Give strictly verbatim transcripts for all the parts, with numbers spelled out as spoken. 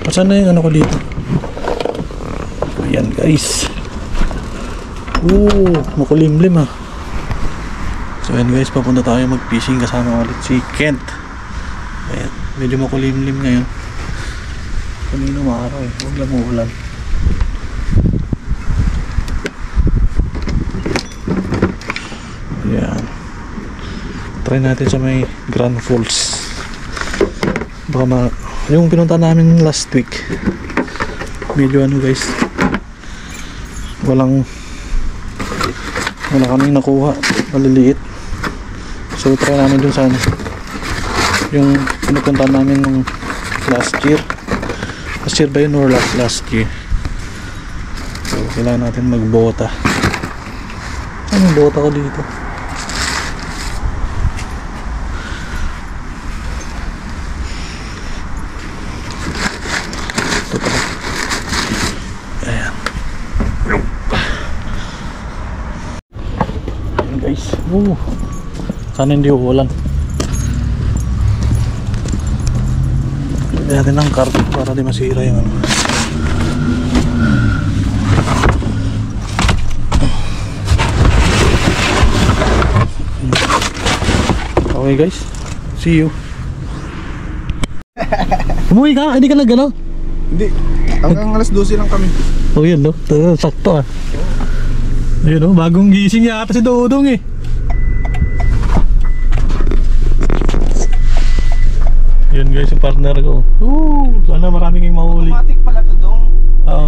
Saan na yung ano ko dito? Ayan guys. Oo, makulimlim ah. So ayan guys, papunta tayo mag-fishing kasama ulit si Kent. Ayan, medyo makulimlim ngayon. Kanina maaraw eh, huwag lang uulan. Ayan. Try natin sa may Grand Falls. Baka ma... Yung pinunta namin last week, medyo ano guys, walang wala kaming nakuha, maliliit. So try namin dun sa ano, yung pinupunta namin nung last year. Last year ba yun or last, last year? So kailangan natin magbota. Anong bota ko dito? Oh, sana hindi uulan. Lagyan natin ng carpet para di masira yung ano. Okay guys, see you. Umuwi ka? Hindi ka nag-ano? Hindi, hanggang alas dose lang kami. Oh yun no, sakto ah. Yun no, bagong gising yata si Dodong eh. Yun guys, yung partner ko. Woo! Sana marami kayong mahuli. Automatic pala to dong. Oo.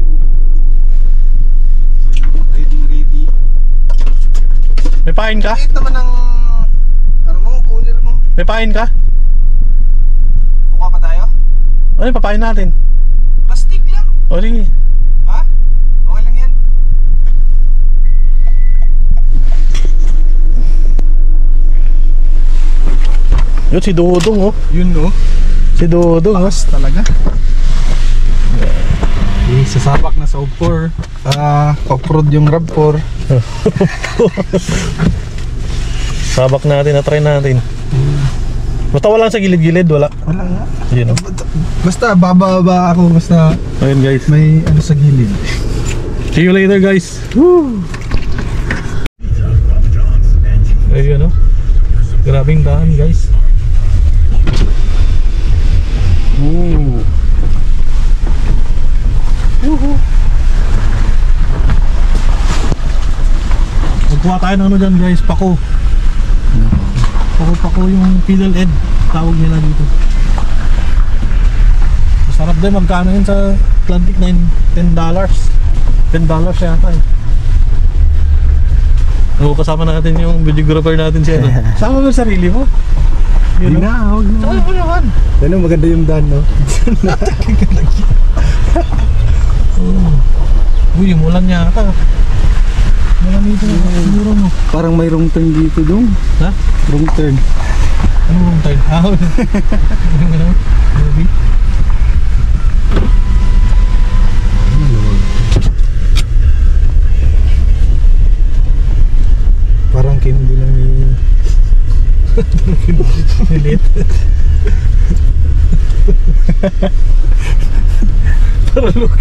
Ready, ready. May pain ka? Ito naman ang... Ano mo, cooler mo. May pain ka? Buka pa tayo? Ay, papain natin. Plastic lang. O sige. Ha? Okay lang yan. Yun si Dodong oh. Yun no. Si Dodong oh. Talaga. Eh, sasabak na sa upor. Ah, off-road yung rab four. Sabak natin, na-try natin. Basta wala sa gilid-gilid, wala. Wala nga. Yun oh. Basta bababa ako, basta ayun guys, may ano sa gilid. see you later guys. Woo! Ayun oh. Grabing daan guys. Ooh. Woohoo. Magkuha tayo ng ano dyan guys, pako. Pako-pako yung fiddle head, tawag nila dito. Masarap din, magkano yun sa Atlantic? ten dollars ten dollars yata eh. O, kasama natin yung videographer natin siya. Sama mo sarili mo? Hindi na, huwag na. Saan mo naman? Ano, maganda yung daan, no? oh. Uy, umulan yata. Umulan dito na siguro mo. Parang may wrong turn dito dong. Ha? Wrong turn. Ano wrong turn? Ah, ano? Movie? Parang kindi lang ni... Nilit. Para look.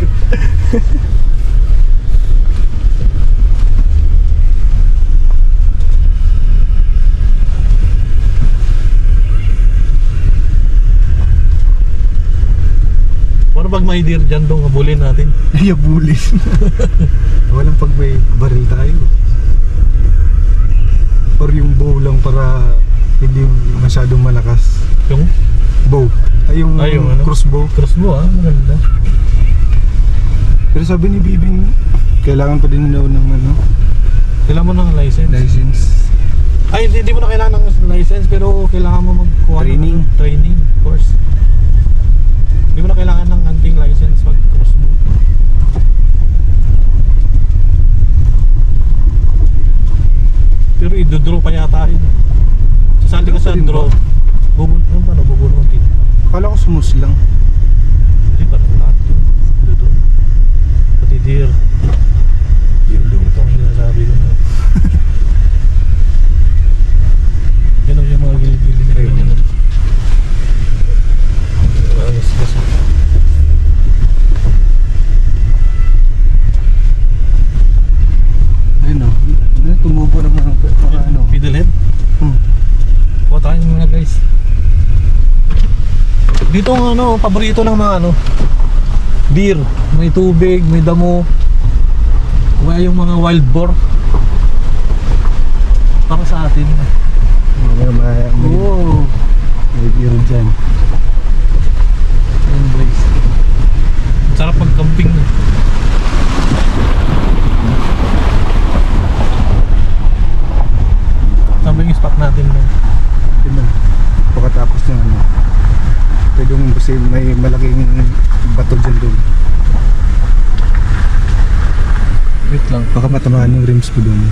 Paano pag may deer dyan dong, habulin natin? Ay, habulin. Walang pag may baril tayo. Or yung bow lang para hindi masyadong malakas. Yung? Bow. Ay, yung, Ay, yung ano? crossbow. Crossbow ah, maganda. Pero sabi ni Bibing, kailangan pa din daw ng ano, Kailangan mo ng license? license. Ay, hindi, hindi mo na kailangan ng license, pero kailangan mo magkuha Training. ng ano, training course. Hindi mo na kailangan ng hunting license pag crossbow. Pero i-draw pa yata yun. Sasali ka sa draw. Bubun, ano ba? Bubununtin. Akala ko sumus lang. Hindi pa lahat yun. Doon. Pati deer. Yun doon. Ito ang sinasabi ko na. Yan ang yung mga gilid-gilid na yun. Ayos, gas. Dito ang ano, paborito ng mga ano, deer. May tubig, may damo. Kaya yung mga wild boar. Para sa atin. May may Oo. may biro dyan. Ayun guys. Sarap mag-camping na. Sabi yung spot natin na. Yun na. Pagkatapos ng ano, pwede yung kasi may malaking bato dyan doon. Wait lang. Baka matamaan yung rims ko doon.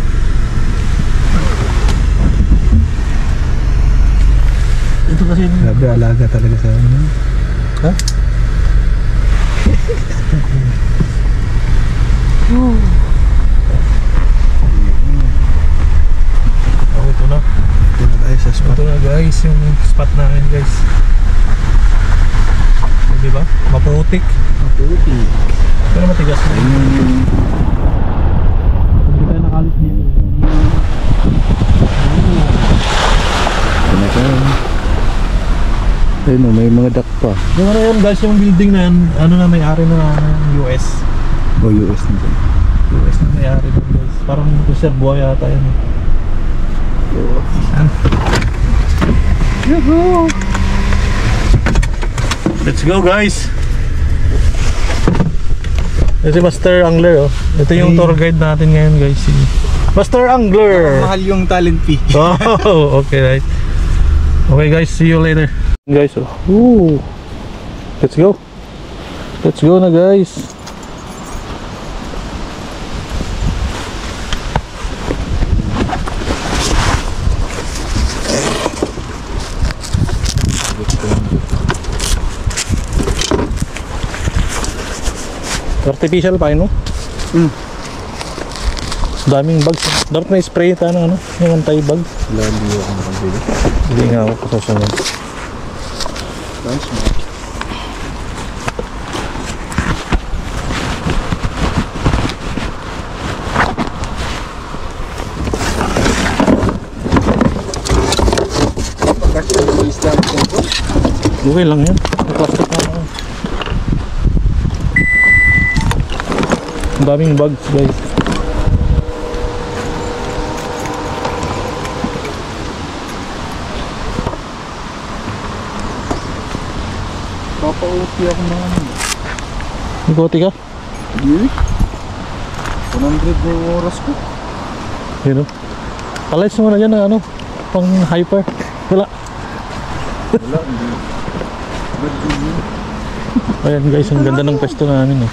Ito kasi yung... Grabe, alaga talaga sa ano. Ha? Oh, ito na. Ito na tayo sa spot. Ito na guys, yung spot namin guys. O, diba? Maputik. Maputi. Pero matigas na. Hindi tayo nakalit dito. Ito na tayo. Ayun o, may mga duck pa. Yung ano yun guys, yung building na yan, ano na may-ari na ng U S. O U S na dyan. U S na may-ari na guys. Parang reservoir yata yan. Yan. Yuhu! Let's go guys! Ito si Master Angler oh. Ito yung Ay. tour guide natin ngayon guys. Si Master Angler! Mahal yung talent fee. Oh, okay right. Okay guys, see you later. Guys, oh. Ooh. Let's go. Let's go na guys. Artificial pa yun, no? Mm. Daming bugs. Dapat may spray tayo ng ano, yung anti-bug. Lali ako nakabili. Hindi nga ako kasasunod. Nice man. Okay lang yan. Plastic na ako. Ang daming bugs guys. Papa-uti ako na ano. Nagkoti ka? Hindi. one hundred na yung oras ko. Yun o. Palays mo na dyan ng ano, pang hyper. Wala. Wala, hindi. Ayan guys, ang ganda ng pwesto namin eh.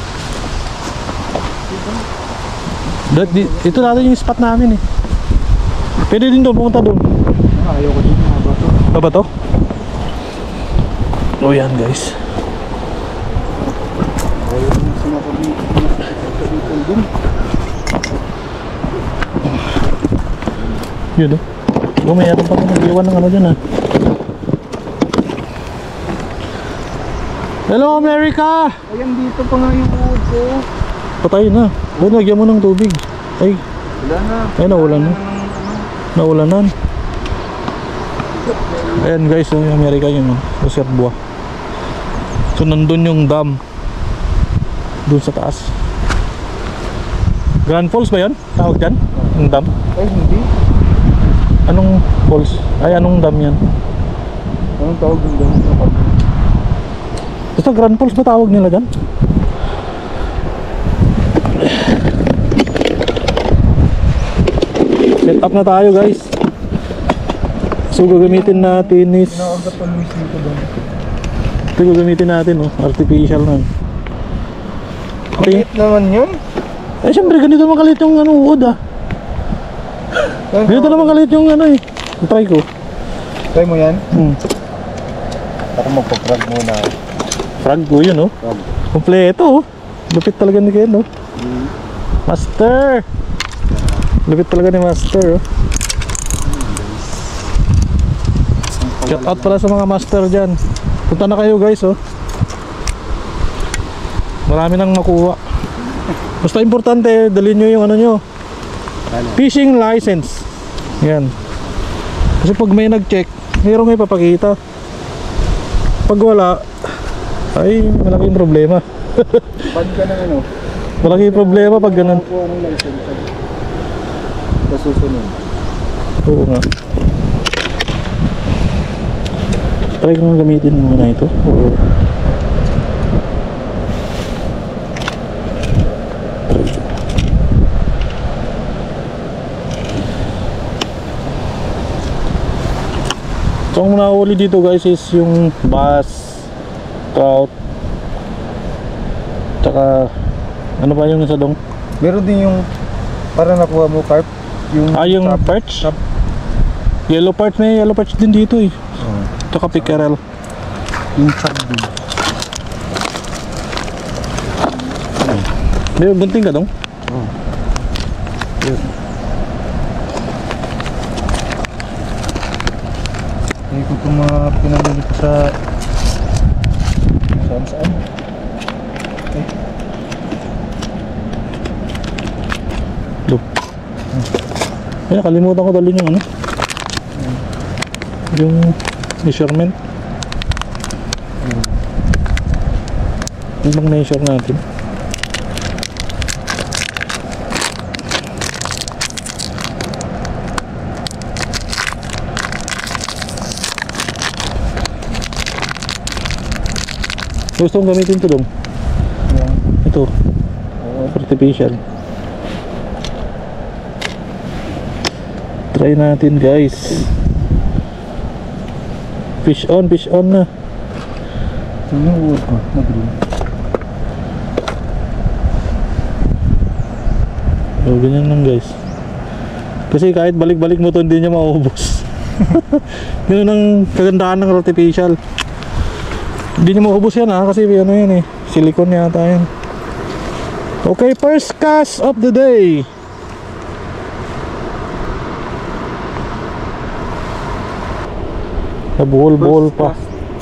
Dat, di, ito natin yung spot namin eh. Pwede din doon, pumunta doon. Ah, ayaw ko din mga bato. Ano ba to? Oh yan guys. Ayaw ko din sinapag dun. Yun oh. Oh, mayroon pa nag-iwan ng ano dyan ah. Hello America! Ayan, dito pa nga yung uod ko. Patay na. Doon, lagyan mo ng tubig. Ay, Wala na. ay nawala na. Nawala na. Ayan guys, yung America yung reservoir. So nandun yung dam. Doon sa taas. Grand Falls ba yun? Tawag dyan? Yung dam? Ay, hindi. Anong falls? Ay, anong dam yan? Anong tawag yung dami sa pag... Basta Grand Falls ba tawag nila dyan? Set up na tayo guys. So gagamitin natin is Nakagat pa lumis dito doon. ito gagamitin natin oh, artificial na. Okay. Maliit naman yun. Eh syempre ganito makalit yung ano uod ah. Ganito naman makalit yung ano eh. Try ko. Try mo yan? Hmm. Ako magpa-frag muna. Frag ko yun oh. Frag. Kompleto oh. Lupit talaga ni Ken oh. Master. Lupit talaga ni Master oh. Shout out pala sa mga master dyan. Punta na kayo guys oh. Marami nang makuha. Basta importante, dalhin nyo yung ano nyo, fishing license. Yan. Kasi pag may nag-check, mayroong may papakita. Pag wala, ay malaking problema. Ban ka ng ano? Malaking problema pag ganun. Kuha ng license. Sa susunod. Oo nga. Try ko nga gamitin muna ito. Oo. Try ko. So ang nahuli dito guys is yung bass, trout, tsaka ano pa yung isa dong? Meron din yung para nakuha mo carp. Yung Ah, yung crab- perch? crab. Yellow perch, may yellow perch din dito eh. Oh. Tsaka pickerel. Yung crab din. May bunting ka dong? Oh. Yun. Hindi ko itong mga pinamili ko sa saan saan. Okay. Look. Ay, nakalimutan ko dalhin yung ano. Yung measurement. Yung bang measure natin. Gusto kong gamitin ito dong. Yung, Ito. oo. Artificial. Try natin guys. Fish on, fish on na. Ito yung wood ko na green. O, ganyan lang guys. Kasi kahit balik-balik mo ito, hindi niya maubos. Ganun ang kagandahan ng artificial. Hindi niya maubos yan ha, kasi ano yan eh, silicone yata yan. Okay, first cast of the day. Nabuhol-buhol pa.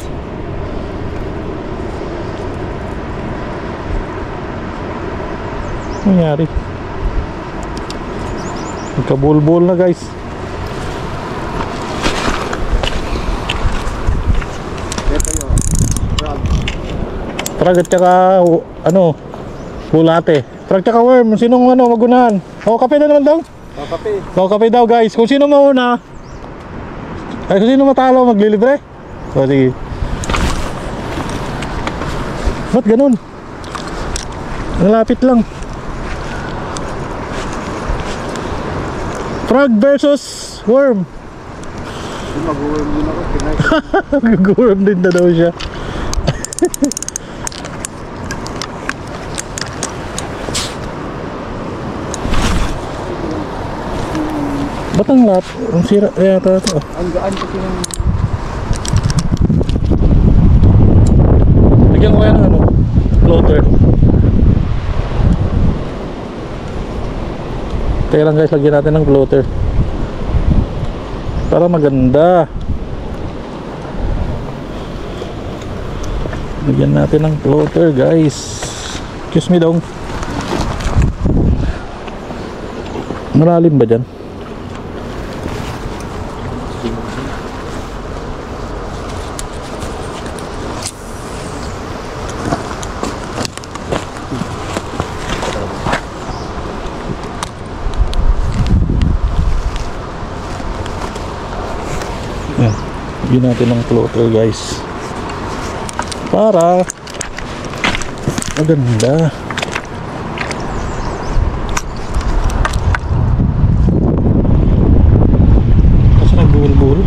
Ano nangyari? Nagkabuhol-buhol na guys. Ito yung crab. Frag at saka uh, ano, bulate. Frag at saka worm, sinong ano magunahan? O kape na naman daw? Oh, kape. O kape daw guys, kung sino mauna, ay kung sino matalo maglilibre. O sige. Ba't ganun? Malapit lang. Frog versus worm. Yung mag-worm din ako. Pinay. Mag-worm din na daw siya. Ba't ang lap? Ang sira yata ito. Ang gaan kasi ng Bigyan ko kaya ng ano, floater. Kaya lang guys, lagyan natin ng floater para maganda. Lagyan natin ng floater guys. Excuse me dong. Malalim ba dyan? Yan. Bigyan natin ng floater guys para maganda. Kasi nagbuhol-buhol.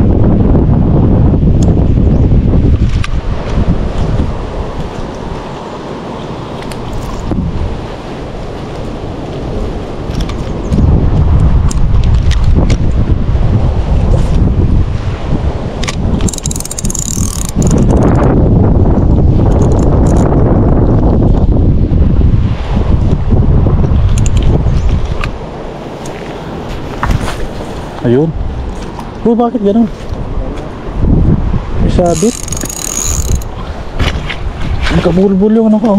Ayun. Oh, bakit ganun? May sabit. Magkabulbul yung ano ko.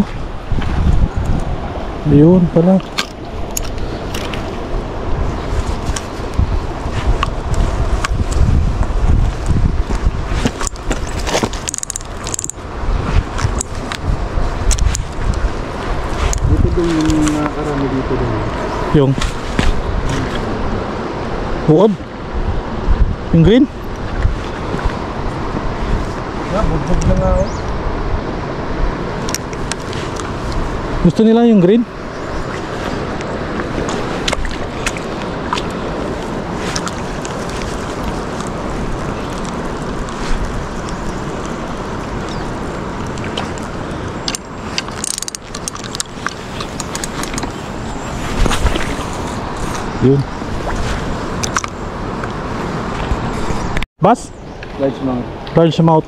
Ayun pala. Yung buod. Yung green. Ah, bugbog na nga ako. Gusto nila yung green. Yun. Bas? Large mount. Large mouth.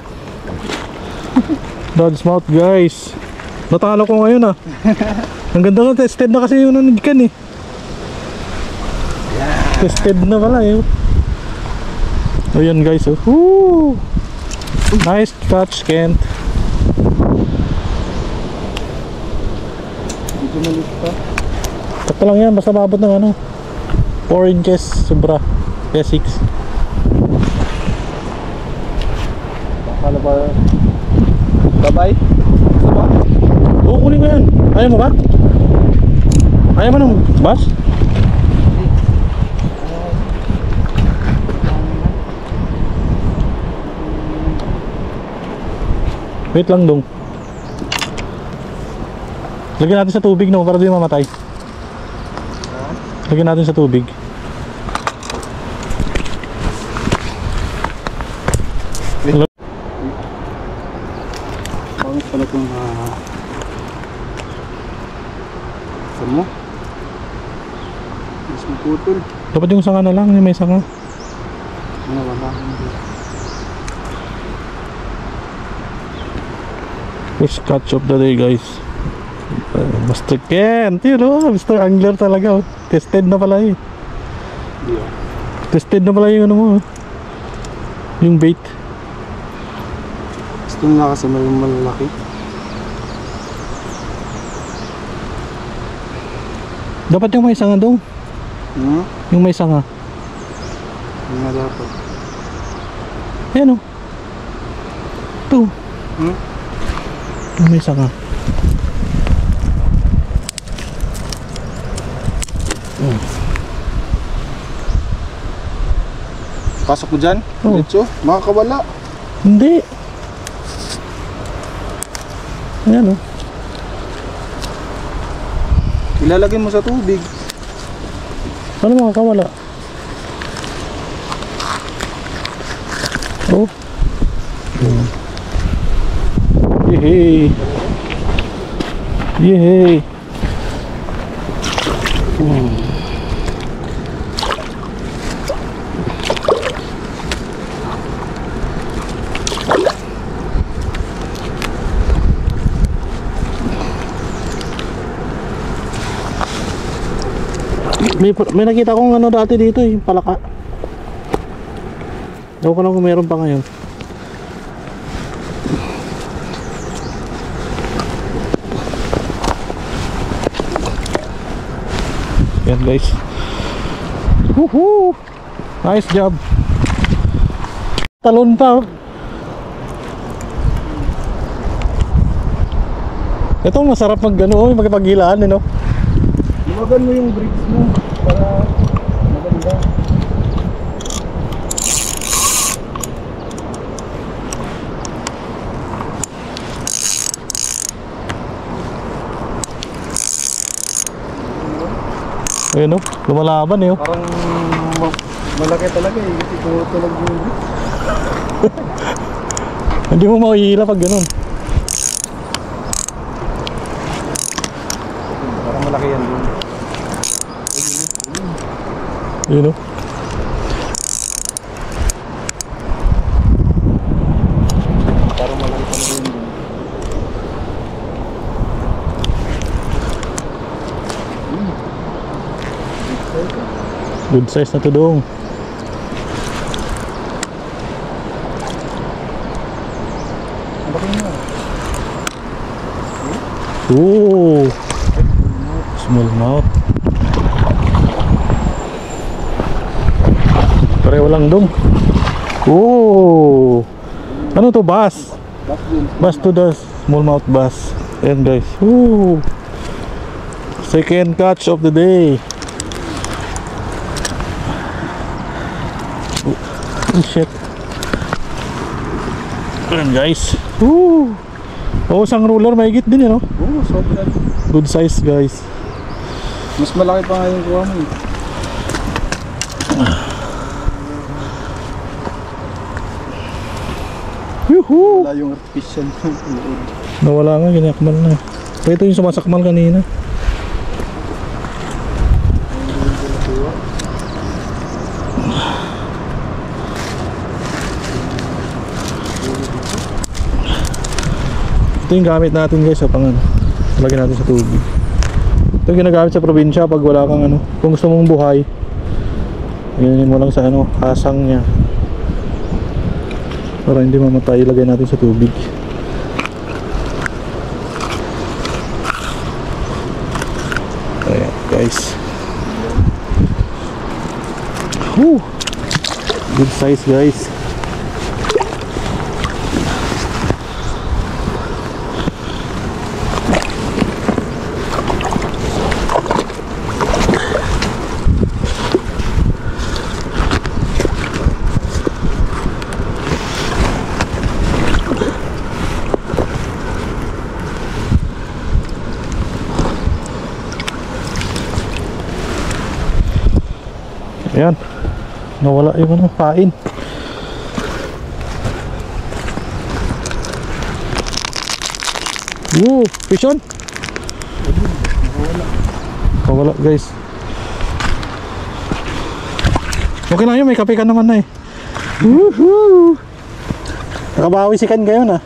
Large mouth guys. Natalo ko ngayon ah. Ang ganda nga, tested na kasi yung nanigkan eh. Yeah. Tested na pala eh. Ayan guys oh. Woo! Nice catch, Kent. Dito malit pa. Sakto lang yan, basta mabot ng ano four inches, sobra. Kaya six. Akala ba? Babay? Gusto ba? Oo, kunin ko yan. Ayaw mo ba? Ayaw mo ng bus? Wait lang dong. Lagyan natin sa tubig no, para di mamatay. Lagyan natin sa tubig. Pangit pala itong uh, saan mo? Mas maputol. Dapat yung sanga na lang, yung may sanga. Ano wala? First catch of the day guys. uh, Master Kent, yun o, Mister Angler talaga oh. Tested na pala eh. Yeah. Tested na pala yung ano mo oh. Yung bait. Gusto nila kasi may malalaki. Dapat yung may sanga dong. Hmm? Yung may sanga. Hindi nga dapat. Ayan o. Ito. Hmm? Yung may sanga. Oh. Pasok mo dyan? Oh. Diretso? Makakawala. Hindi. Ayan o. Ilalagay mo sa tubig. Ano makakawala? Oh. Oh. Yehey. Yehey. Oh. May, may nakita kong ano dati dito eh, palaka. Ewan ko lang kung meron pa ngayon. Yan guys. Woohoo! Nice job. Talon pa. Ito masarap mag ano, magpaghilaan eh no. Lumagan mo yung bricks mo para maganda. Ayun no, lumalaban eh oh. Parang ma- malaki talaga eh kasi tumutulog yung bricks. Hindi mo makihila pag ganun. Parang malaki yan doon. Ayun no. Parang malaki talaga yun doon. Good size na to dong. Malaki nga. Ooh. Small mouth. Pareho lang dong. Ooh. Ano to, bass? Back din. Bass to the smallmouth bass. Ayan guys. Ooh. Second catch of the day. Oh shit. Ayan guys. Woo! Oh, isang ruler mahigit din yun, no? Oo, sobrang. Good size guys. Mas malaki pa nga yung kuha mo eh. Yuhu! Wala yung artificial na load. Nawala nga, ginakmal na. So ito yung sumasakmal kanina. Ito yung gamit natin guys sa pang ano, lagyan natin sa tubig. Ito yung ginagamit sa probinsya pag wala kang ano, kung gusto mong buhay, ganyan mo lang sa ano, kasang niya para hindi mamatay. Ilagay natin sa tubig. Ayan guys. Woo! Good size guys. Ayan, nawala yung ano, pain. Woo, fish on. Nawala guys. Okay lang yun, may kape ka naman na eh. Woohoo! Nakabawi si Ken ngayon ah.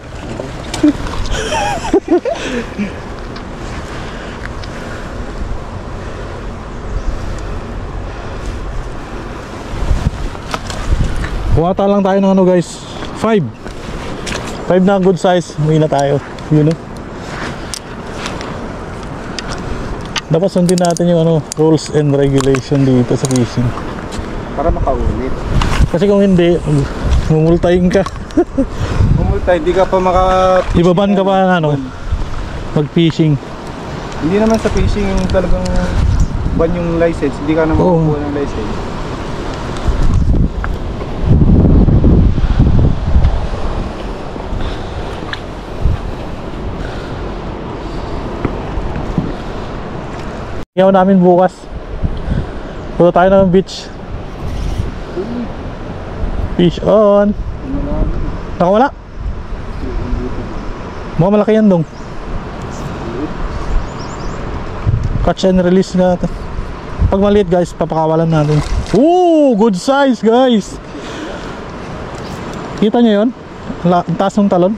Kuwata lang tayo ng ano guys, five five na good size. Umuwi na tayo, yun know? Dapat sundin natin yung ano, rules and regulation dito sa fishing Para makaulit. kasi kung hindi, mumultahin ka. Umulta, hindi ka pa maka... Ibaban ka pa ng ano, mag fishing. Hindi naman sa fishing yung talagang ban yung license, hindi ka na Oo. makakuha ng license. Iyaw namin bukas. Punta tayo ng beach. Fish on. Nakawala. Mga malaki yan dong. Catch and release nga. Pag maliit guys, papakawalan natin. Ooh, good size guys. Kita nyo yun? Ang taas ng talon.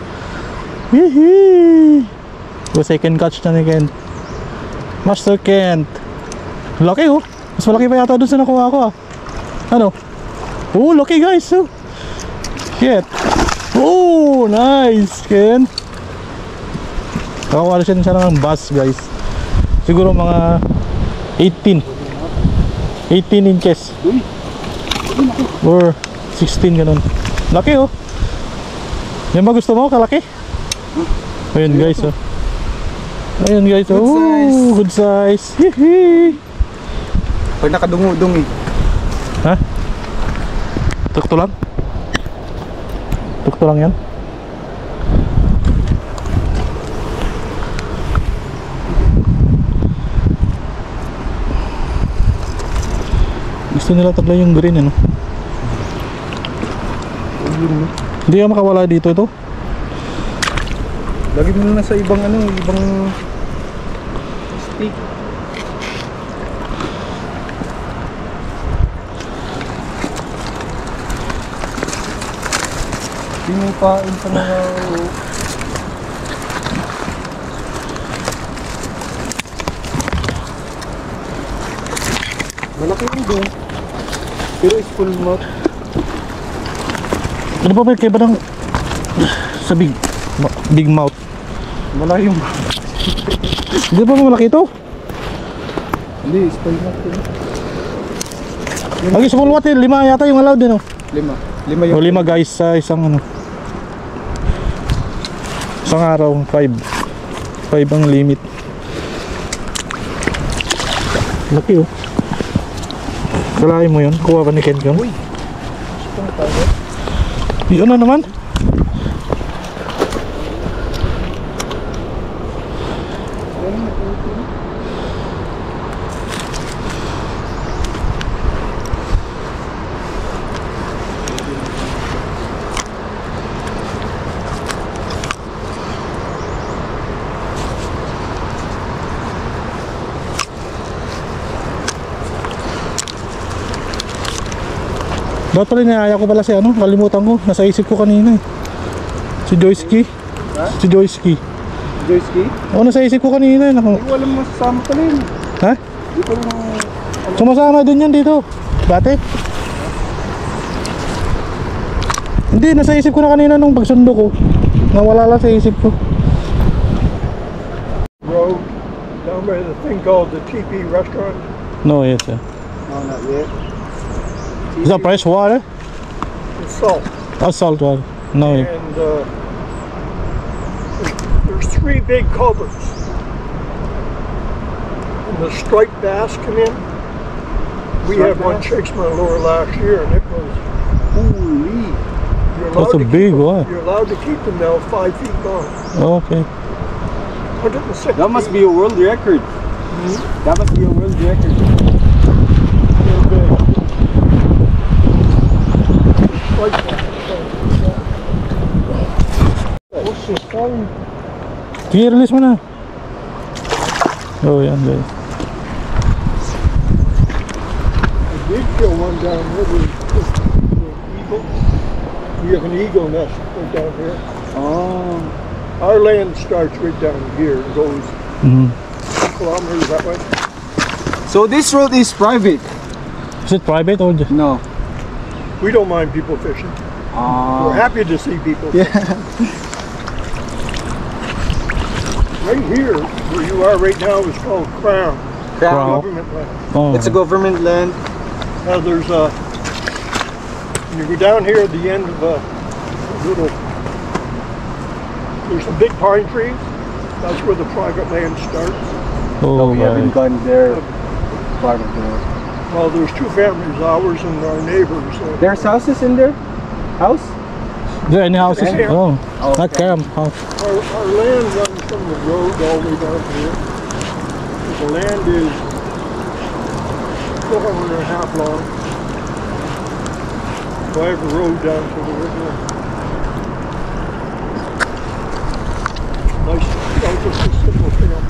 Hihi. So second catch na ni Ken. Master Kent. Laki oh. Mas malaki pa yata dun sa nakuha ko ah. Ano? Oh, laki guys oh. Shit. Oh, nice Ken. Nakawala siya siya ng bass guys. Siguro mga eighteen eighteen inches or sixteen ganun. Laki oh. Yan ba gusto mo? Kalaki? Ayun guys oh. Ayun guys, Good oh, size. good size. Hihi. Pag nakadungo-dung eh. Ha? Tukto lang? Tukto lang yan? Gusto nila tagla yung green ano? Hindi ka makawala dito ito? Lagi mo na sa ibang ano, ibang stick. Pinupain sa mga malaki yung doon. Pero is full mouth. Ano ba ba kaya ba ng sa big ma- big mouth? Malaki yung Hindi ba malaki ito? hindi, is full mouth yun. Lagi small water, lima yata yung allowed din oh. Lima. Lima O yung lima guys sa isang ano. Isang araw, five. Five ang limit. Laki oh. Kalahin mo yun, kuha ka ni Ken Kong. Yun na naman. Dapat pala niyaya ko pala si ano, kalimutan ko, nasa isip ko kanina eh. Si Joyski. Ha? Si Joyski. Joyski? Oo, nasa isip ko kanina eh. Naku. Hindi ko alam masasama pala yun. Ha? Hindi ko alam. Sumasama din yan dito. Dati. Hindi, nasa isip ko na kanina nung pagsundo ko. Nawala lang sa isip ko. Road down by the thing called the T P restaurant. No, yes sir. No, not yet. Is that fresh water? It's salt. Or salt water? No. Yeah. And uh, there's, there's three big culverts. And the striped bass come in. We Striped had one bass? chase my lure last year, and it was. Holy. You're That's a allowed to keep big them- one. You're allowed to keep them now five feet long. Okay. one hundred six That must feet. be a world record. That must be a world record. They're big. Striped bass. Oh, shit. Sige, release mo na. Oh, yan guys. I did kill one down here with, with, with eagle. We have an eagle nest right down here. Oh. Our land starts right down here and goes Mm-hmm. kilometers that way. So this road is private? Is it private or just? No. We don't mind people fishing. Ah. We're happy to see people. Yeah. Right here, where you are right now, is called Crown. Crown. Government land. Oh. It's a government land. Now there's a. When you go down here at the end of a little. There's some big pine trees. That's where the private land starts. Oh, we haven't right. gone there. Part of there. Well, there's two families, ours and our neighbors. Uh, There's houses in there? House? Is there any houses? Camp. Oh, Oh, not camp. camp. House. Our, our land runs from the road all the way down here. The land is four and a half long. So I have a road down to the river. Nice, nice, just a simple camp.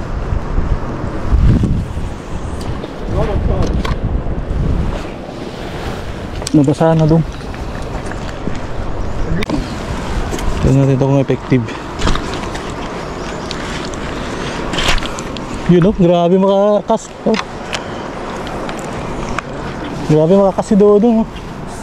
A lot of fun. Nabasa na doon. Tignan natin ito kung effective. Yun o, grabe makakas. Oh. Grabe makakas si Dodong. Oh.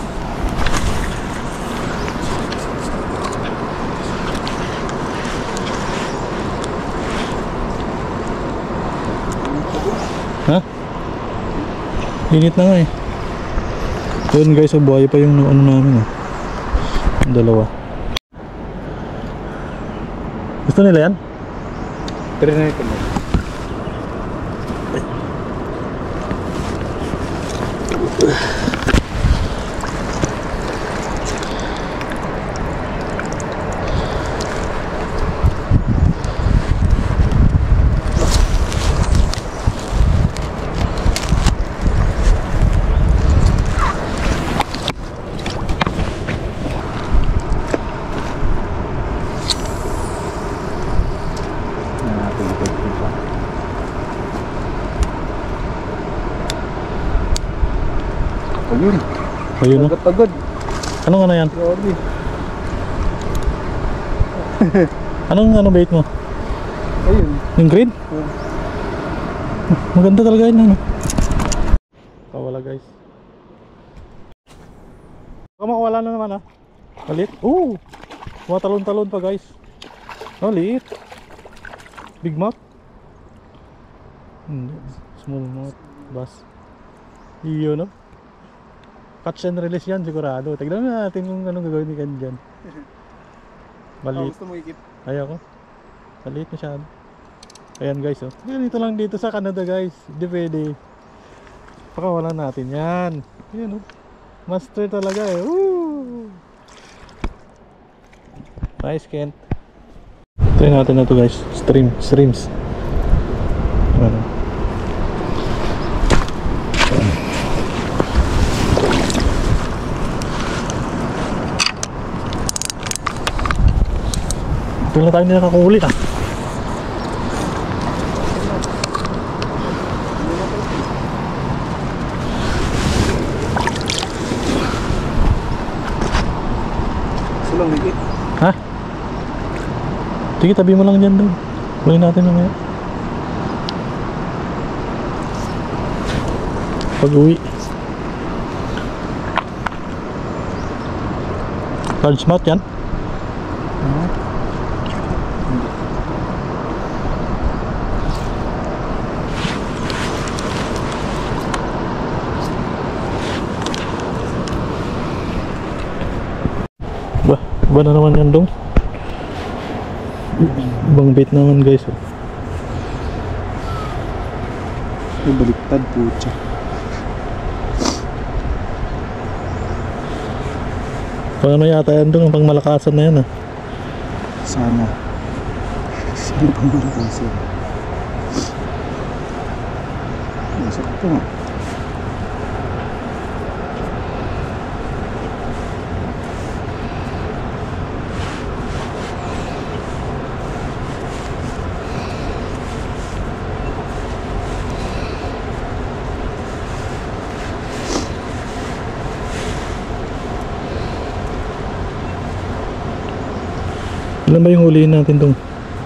Ha? Init na nga eh. Yun guys, oh, buhay pa yung ano namin oh. Yung dalawa. Gusto nila yan? Try na ito mo. Ayun. Ayun oh. Agad-agad. Anong ano yan? Grabe. Anong ano bait mo? Ayun. Yung green? Hmm. Maganda talaga yun ano. Kawala guys. Baka makawala na naman ah. Malit. Oo. Mga talon-talon pa guys. Oh, liit. Big mouth. Hindi. Small mouth. Bass. Iyon no? Catch and release yan sigurado. Tignan natin kung anong gagawin ni Ken dyan. Oh, Maliit. gusto mo ikip? Ayaw ko. Maliit masyado. Ayan guys oh. Ganito lang dito sa Canada guys. Hindi pwede. Pakawalan natin yan. Ayan oh. Master talaga eh. Woo! Nice, Kent. Try natin na to guys. Stream, streams. Ano? Ito na tayo hindi nakakahuli ah. Sulang ligit. Ha? Sige, tabi mo lang dyan doon. Huli natin mamaya. Pag uwi. Large mouth yan? Ba, ba na naman yan dong? Ibang bait naman guys. Oh. May baliktad po siya. Pang ano yata yan dong, pang malakasan na yan ah. Sana. Sino pang malakasan? Masakit po nga. Ilan ba yung huliin natin dong?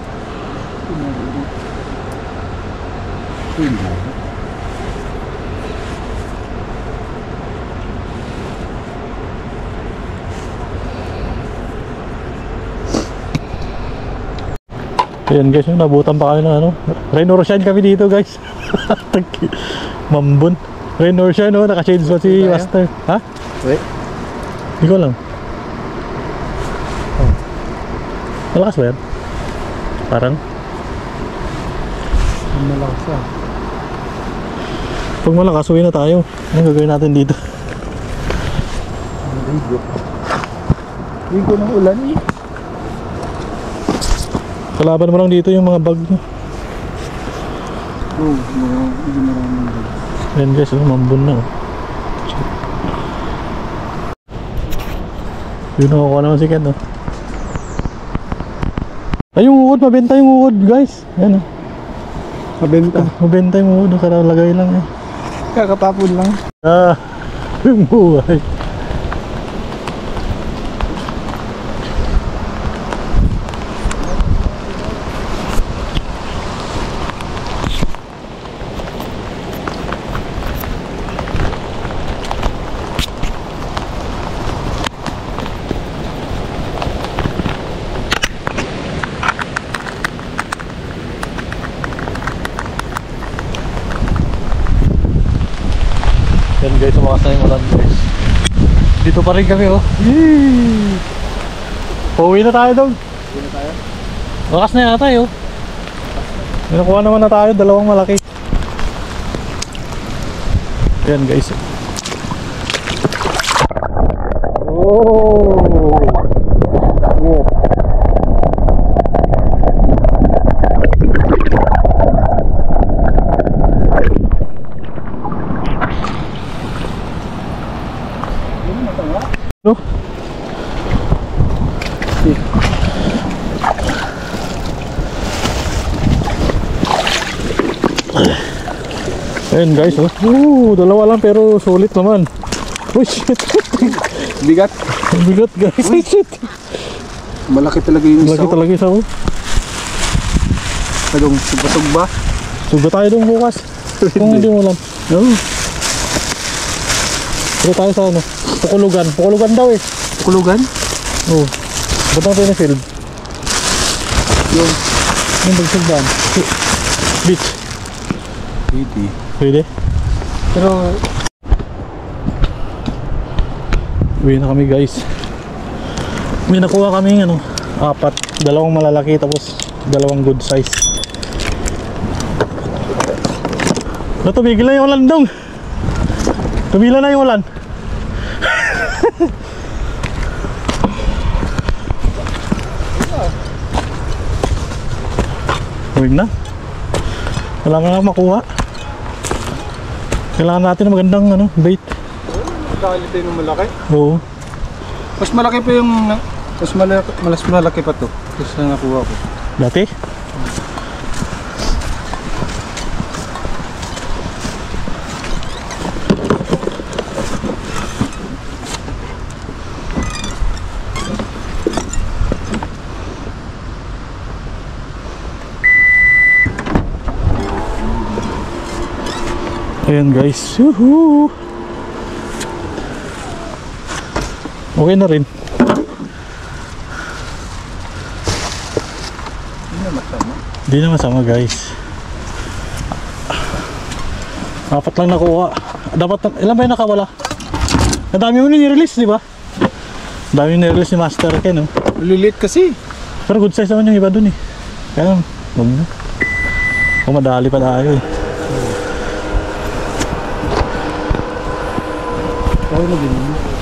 Ayan guys, yung nabutan pa kayo ng ano. Rain or shine kami dito guys. Mambun. Rain or shine, no? Naka-shades pa si Master. Ha? Wait. Hindi ko alam. Oh. Malakas ba yan? Parang Ang malakas ah. pag malakas, uwi na tayo. Ano gagawin natin dito? Ang ligo. Ligo ng ulan eh. Kalaban mo lang dito yung mga bag nyo. Oo, oh, hindi maraming ligo. Ayan guys, oh, mambun na oh. Yun nakukuha naman si Ken oh. Ay, yung uod, mabenta yung uod guys. Ayan oh. Mabenta. Mabenta yung uod, nakalagay lang eh. Kakatapon lang. Ah, yung buhay. Yan guys, sumakas na yung ulan guys. Dito pa rin kami oh. Yee! Pauwi na tayo dong. Pauwi na tayo? Wakas na yata eh oh. May nakuha naman na tayo, dalawang malaki. Yan guys. Oh! Oh! No? Ayan guys oh. Ooh, dalawa lang pero sulit naman. Oh shit. Bigat. Bigat guys. Ay shit. Malaki talaga yung isa. Malaki talaga isa oh. Tagong sugba-sugba. Suga tayo dong bukas. Kung hindi mo lang. No. Pero tayo sa ano? Pukulugan. Pukulugan daw eh. Kulugan? Oo. Oh. Ba't natin na field? Yung Yung bagsugban. Beach. Pwede. Pwede? Pero uwi na kami guys. May nakuha kami ano, apat. Dalawang malalaki tapos dalawang good size. No, tumigil na yung ulan dong. Tumila na yung ulan. Huwag na. Kailangan na makuha. Kailangan natin ng magandang ano, bait. Kakalit tayo ng malaki. Oo. Mas malaki pa yung... Mas malaki, mas malaki pa to. Kasi na nakuha ko. Dati? Ayan guys, woohoo! Okay na rin. Hindi na masama. Hindi na masama guys. Apat lang nakuha. Dapat, ilan ba yung nakawala? Ang dami mo nirelease, di ba? Ang dami yung nirelease ni Master Ken, no? Lilit kasi. Pero good size naman yung iba dun eh. Kaya, huwag na. O madali pa tayo eh. Kaya na din.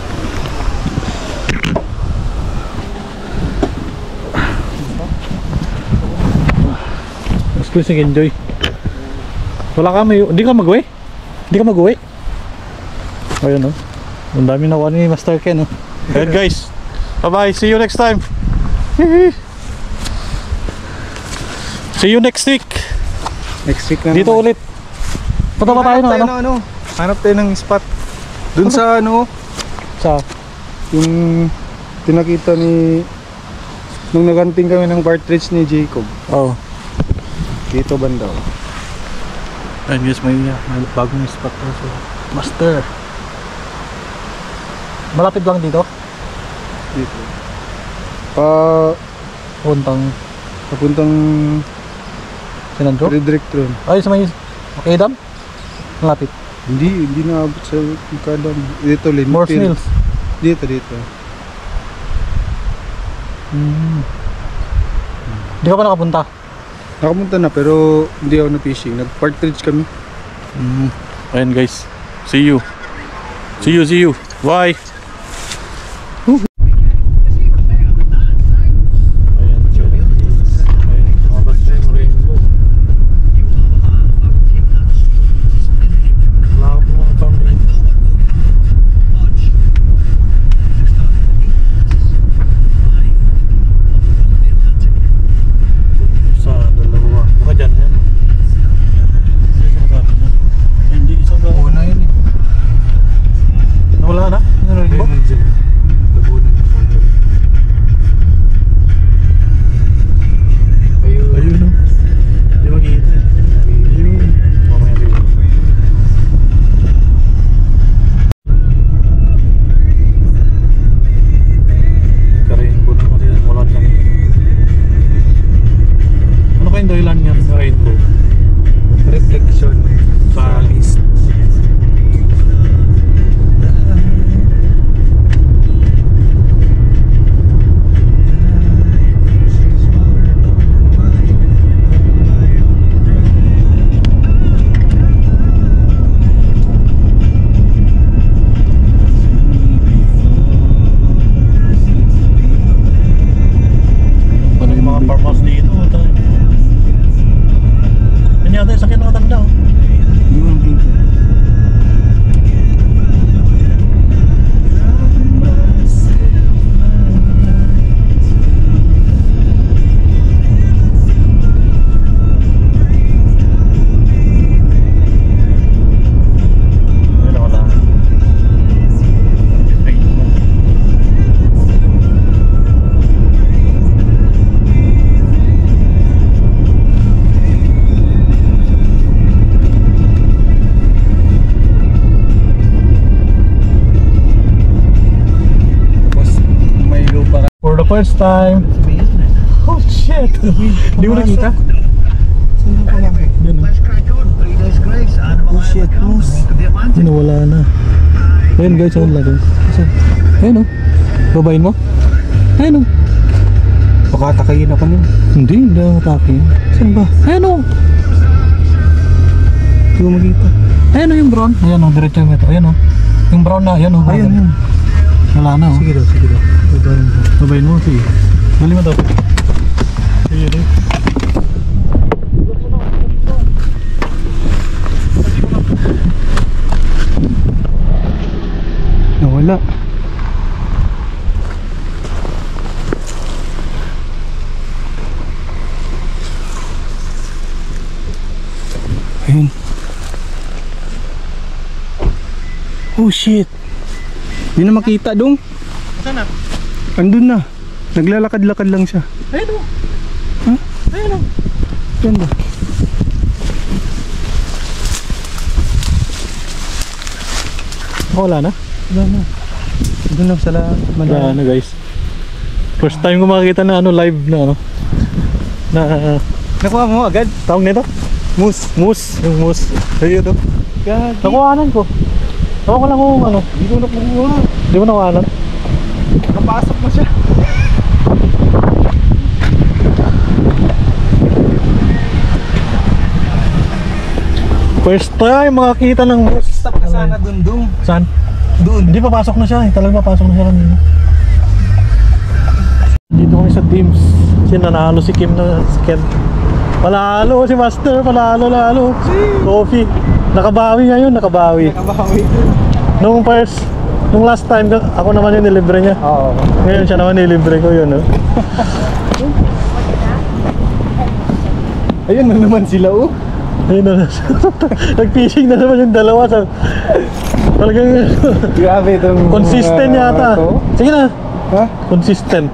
Mas gusto enjoy. Wala ka may, hindi ka mag-uwi? Hindi ka mag-uwi? Ayun, no? Ang dami nakuha ni Master Ken, no? Ayan guys, bye bye, see you next time. See you next week. Next week na Dito naman. ulit. Punta pa tayo Hanap ng ano? ng ano? Hanap tayo ng spot. Dun sa ano, Sa yung tinakita ni nung naganting kami ng cartridge ni Jacob. oh. Dito banda. Ayun guys, may, may bagong spot also. Master. Malapit lang dito. Dito. Pa Puntang papuntang Sinandro. redirect ron. Ay, sa may okay dam? Malapit. Hindi, hindi naabot sa kadam. Dito Linfield. Morse Mills. Dito, dito. Hmm. Hindi ka pa nakapunta? Nakapunta na pero hindi ako na fishing. Nag-cartridge kami. Mm. Ayan guys, see you. See you, see you. Bye. Woo. Ayan, ayan, mabas na yung rainbow. Wala ko mga pamilya. Sa dalawa. Baka dyan yan. Ano sinasabi niya? Hindi, isang ba? Oo na yun eh. Nawala na? Yung rainbow? Labunan niya po. Ayun. Ayun no. Hindi makikita eh. Ayun. Mamaya rin. Ka-rainbow na kasi wala lang. Ano kayong dahilan yan sa rainbow? Reflection Sa east. Ano yung mga farmhouse dito? Yan yata yung sakyan na matanda oh. Yung dito. Ayun ako lang. Rainbow. Tapos may lupa ka. For the first time. Oh shit! Hindi mo nakita? Yan oh. Oh shit, moose. Nawala na. Ayun guys, ayun lang. Ayun oh. Babayin mo? Ayun oh. Pakatakayin ako nun. Hindi, hindi ako matake. Saan ba? Ayun oh. Hindi ko makita. Ayun oh yung brown. Ayun oh, diretso yung ito. Ayun oh. Yung brown na, ayun oh. Ayun yun. Wala na oh. Sige daw, sige daw. Babayin mo, sige. Dali mo daw. Wala. Ayun. Oh shit. Di na makita dong. Saan na? Andun na. Naglalakad-lakad lang siya. Ayun o. Huh? Ayun o. Ganda. Oh, wala na? Wala na. Doon lang sila Wala na guys. First time ko makakita na ano live na ano. Na uh, Nakuha mo agad? tawag nito? Moose. Moose. Yung moose. Ayun ito. Gagi. Nakuhanan ko. Ako ko lang kung ano. Hindi ko nakuha. Di mo nakuhanan? Napasok mo siya. First time makakita ng moose. Stop ka sana dun dun. Saan? Doon. Hindi, papasok na siya eh. Talagang papasok na siya kanina. Dito kami sa teams. Kasi nanalo si Kim na si Ken. Panalo si Master. Panalo, lalo. Coffee. Nakabawi ngayon, nakabawi. Nakabawi. Nung first, nung last time, ako naman yung nilibre niya. Oo. Ngayon siya naman nilibre ko yun. No? Ayun na naman sila oh. Ayun na. Nag-fishing na naman yung dalawa. Sa, talagang Grabe itong consistent uh, yata. ito. Sige na. Ha? Consistent.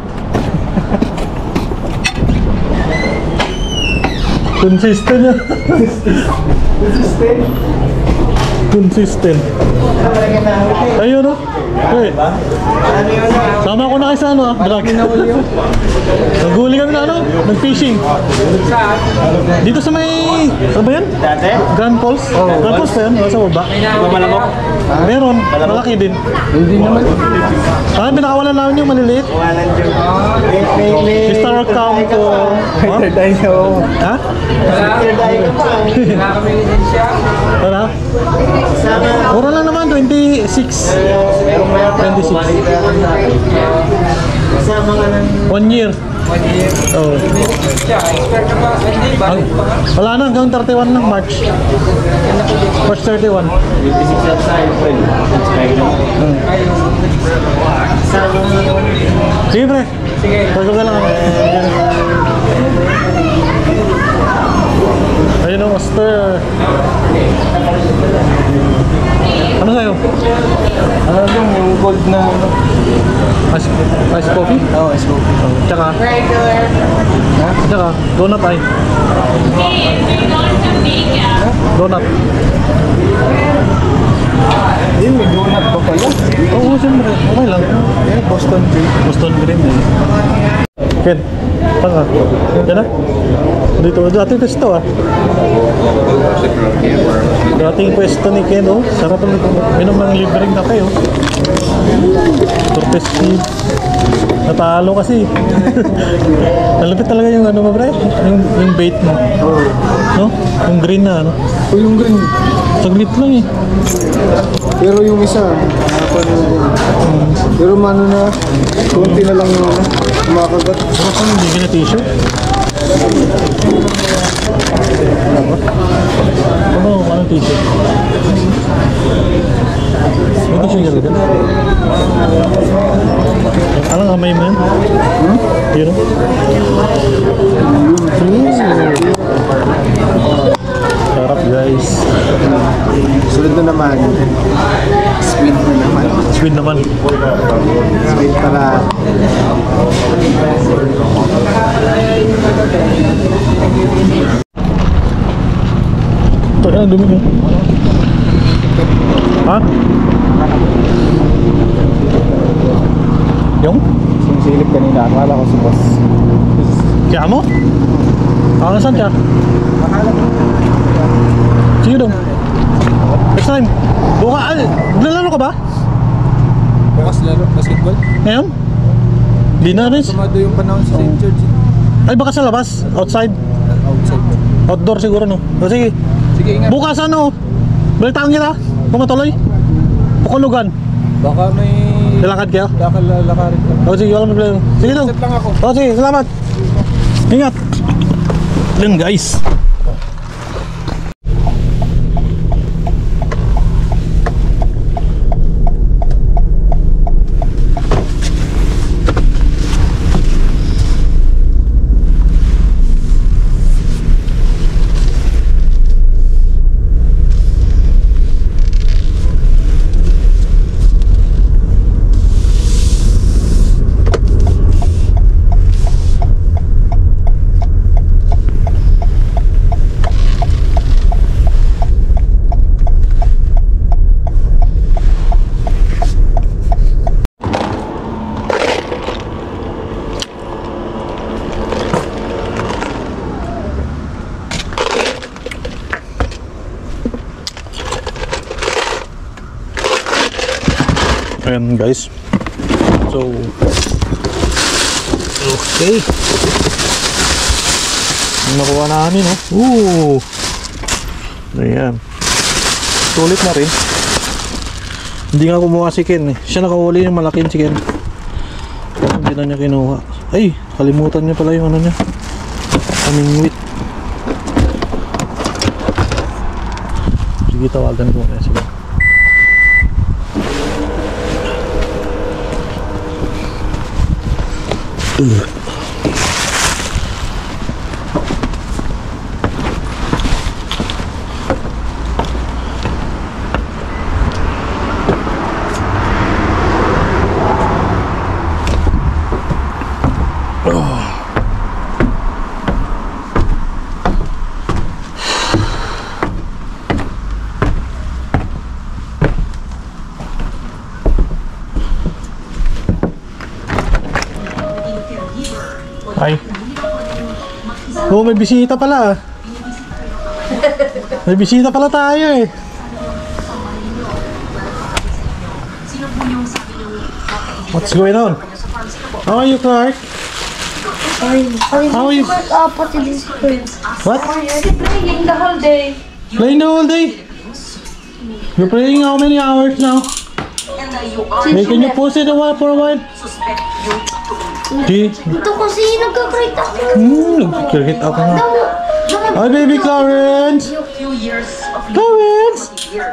Consistent yan. Consistent. Consistent. Ayun o. Hey. Sama ko na kayo sa ano ah. Vlog. Naghuli kami na ano. Nag-fishing. Dito sa may... Ano ba yan? Grand Falls? Grand Falls pa yan? Sa baba? Malamok. Meron. Malaki din. Hindi naman. Ah, pinakawalan namin yung maliliit. Walan dyan. Mister Campo. Ha? Third eye oh. Ha? Wala kami lisensya. Wala? Mura lang naman, twenty-six. twenty-six. One year. One year. Oh. Lisensya. Expert na ba? Hindi, balik pa nga. Wala na, hanggang thirty-one ng March. March thirty-one. twenty-six years na yung friend. Sige pre. Sige. Pagod ka lang. Ayun o, master. Ano sa'yo? Ano yung yung gold na ano? Ice, ice coffee? Oo, oh, ice coffee. Tsaka? Regular. Ha? Tsaka, donut ay. Donut. Yun, may donut pa pala. Oo, siyempre. Okay lang. Yan, Boston Cream. Boston Green eh. Ken, tanga. Yan na. Dito, dating pwesto ah. Dating pwesto ni Ken oh. Sarap ang minom ng libreng na kayo. Tortes feed. Natalo kasi. Nalapit talaga yung ano mo bre? Yung, yung bait mo. No? Yung green na ano. O yung green. Saglit lang eh. Pero yung isa, nakapano din. Pero mano na, konti na lang yung ano, kumakagat. Sarap ang hindi na tissue. Ano ba? Ano tissue? May tissue niya rin. Alang kamay mo yan? Hmm? Yun o. Sarap guys. Sunod na naman, sweet na naman. Sweet naman. Sweet para Ito yan, dumi mo. Ha? Yung? sinisilip kanina. Akala ko si boss. Kaya mo? Ah, saan ka? Sige dong. Next time. Buka, ay, naglalaro ka ba? Bukas laro, basketball. Ngayon? Di na rin. Tumado yung panahon sa Saint George. Ay, baka sa labas? Outside? Outside. Outdoor siguro no? O sige. Sige, ingat. Bukas ano? Balitaan kita. Kung matuloy. Pukulugan. Baka may Lalakad kayo? lakalakarin ka. O sige, walang problema. Sige dong. Chat lang ako. O sige, salamat. Ingat. Yan guys. Ayan guys. So, okay. Nakuha namin, oh. Ooh. Ayan. Sulit na rin. Hindi nga kumuha si Ken eh. Siya nakahuli yung malaking si Ken. Pero hindi na niya kinuha. Ay, kalimutan niya pala yung ano niya. Kamingwit. Sige, tawagan ko na sila. Ugh. Ay. Oh, may bisita pala. May bisita pala tayo eh. What's going on? How are you, Clark? How are you? What? Playing the whole day. Playing the whole day? You're playing how many hours now? Hey, can you pause it a while for a while? Di. Ito kasi nagka-create ako. Hmm, nag-cricket ako nga. Hi, baby Clarence! Clarence!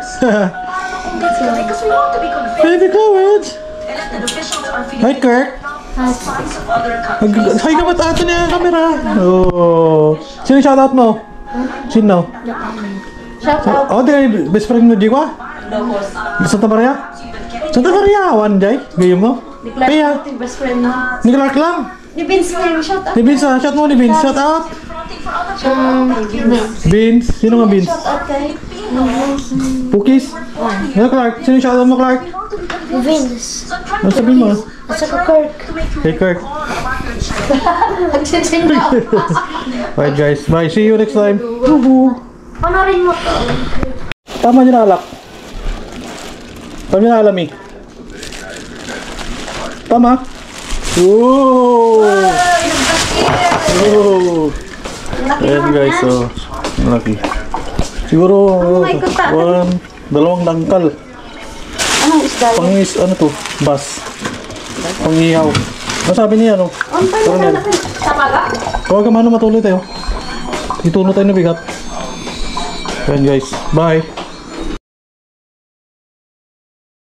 Baby Clarence! Hi, Kirk! Hi ka ba't ato niya ang camera? Oh. Sino yung shoutout mo? Sino? Shout out. Oh, di best friend mo, di ba? Santa Maria? Santa Maria, one day. Gayong mo? Ni Clark, Kaya? yung best friend na. Ni Clark lang. Ni Vince mo yung shout out. Ni Vince, ah. Shout mo ni Vince. Shout out. Um, Vince. Vince. Sino nga Vince? Shout out kay Pukis? Sino Clark? Sino yung shoutout mo, Clark? Vince. Ano sabihin mo? At saka Kirk. Hey, Kirk. Nagsisin na. Bye, guys. Bye. See you next time. Woohoo. Panorin mo to. Tama niyo na alak. Tama niyo na alami. Tama. Oh. Oh. Ayan guys, so malaki. Siguro one, dalawang dangkal. Anong isda yun? Pangis, ano to? Bas. Pangihaw. Ano sabi niya, no? Ang pala na sa paga? Huwag ka mano, matuloy tayo. Ituno tayo na bigat. Ayan guys, bye.